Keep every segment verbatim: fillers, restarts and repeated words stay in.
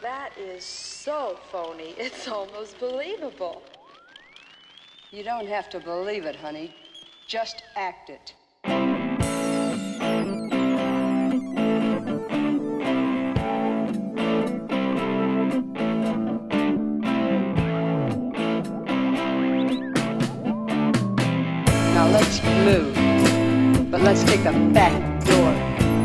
That is so phony. It's almost believable. You don't have to believe it, honey. Just act it. Now let's move, but let's take the back door.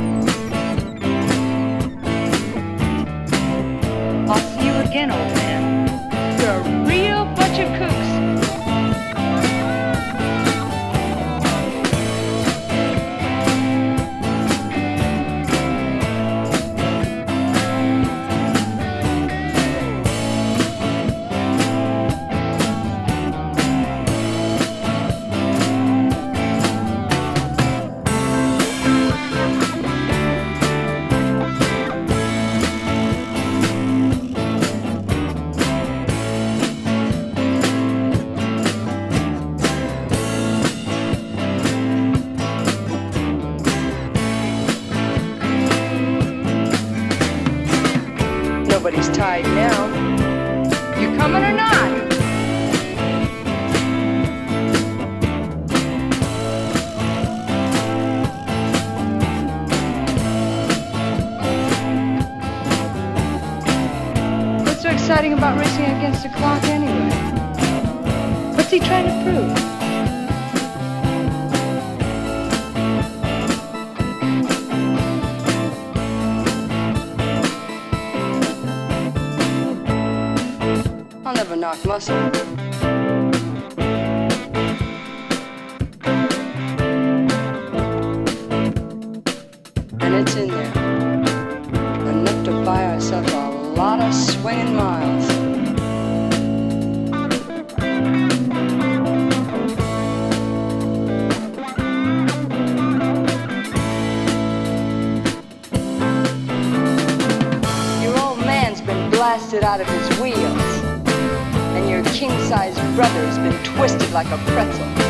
I'll see you again, old man. You're a real bunch of kooks. Nobody's tied now. You coming or not? What's so exciting about racing against the clock anyway? What's he trying to prove? I'll never knock muscle. And it's in there. Enough to buy ourselves a lot of swinging miles. Your old man's been blasted out of his wheels. And your king-sized brother's been twisted like a pretzel.